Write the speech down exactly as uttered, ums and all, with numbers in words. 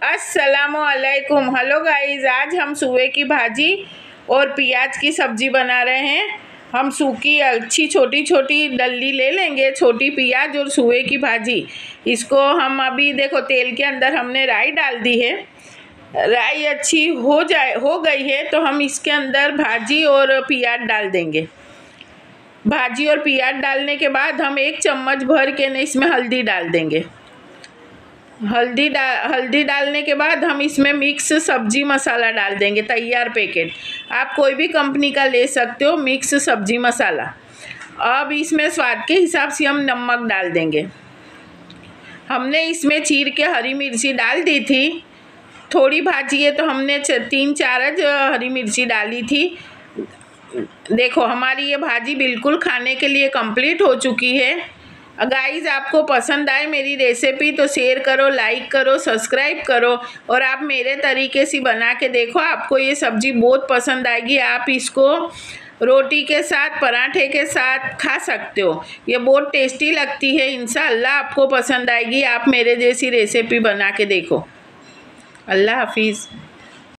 अस्सलामुअलैकुम। Hello guys, आज हम सुबह की भाजी और प्याज की सब्ज़ी बना रहे हैं। हम सूखी अच्छी छोटी छोटी डल्ली ले लेंगे, छोटी प्याज और सुबह की भाजी। इसको हम अभी देखो तेल के अंदर हमने राई डाल दी है। राई अच्छी हो जाए हो गई है तो हम इसके अंदर भाजी और प्याज डाल देंगे। भाजी और प्याज डालने के बाद हम एक चम्मच भर के न इसमें हल्दी डाल देंगे। हल्दी डाल हल्दी डालने के बाद हम इसमें मिक्स सब्जी मसाला डाल देंगे, तैयार पैकेट। आप कोई भी कंपनी का ले सकते हो, मिक्स सब्जी मसाला। अब इसमें स्वाद के हिसाब से हम नमक डाल देंगे। हमने इसमें चीर के हरी मिर्ची डाल दी थी। थोड़ी भाजी है तो हमने तीन चार हरी मिर्ची डाली थी। देखो हमारी ये भाजी बिल्कुल खाने के लिए कंप्लीट हो चुकी है। गाइस, आपको पसंद आए मेरी रेसिपी तो शेयर करो, लाइक करो, सब्सक्राइब करो और आप मेरे तरीके से बना के देखो। आपको ये सब्ज़ी बहुत पसंद आएगी। आप इसको रोटी के साथ, पराठे के साथ खा सकते हो। ये बहुत टेस्टी लगती है। इंशाअल्लाह आपको पसंद आएगी। आप मेरे जैसी रेसिपी बना के देखो। अल्लाह हाफिज़।